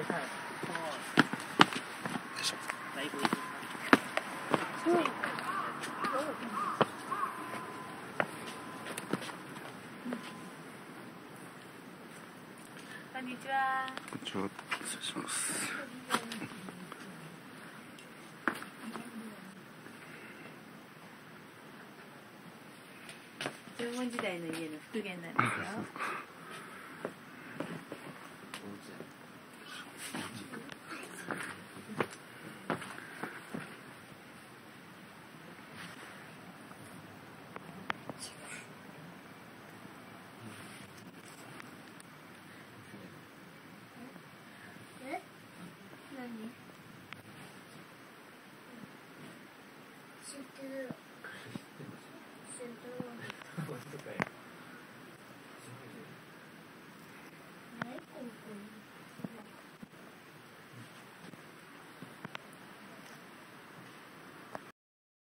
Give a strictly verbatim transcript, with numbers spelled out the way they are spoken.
しょ。 こんにちは。 こんにちは。失礼します。 縄文時代の家の復元なんですよ。 え？何？知ってる。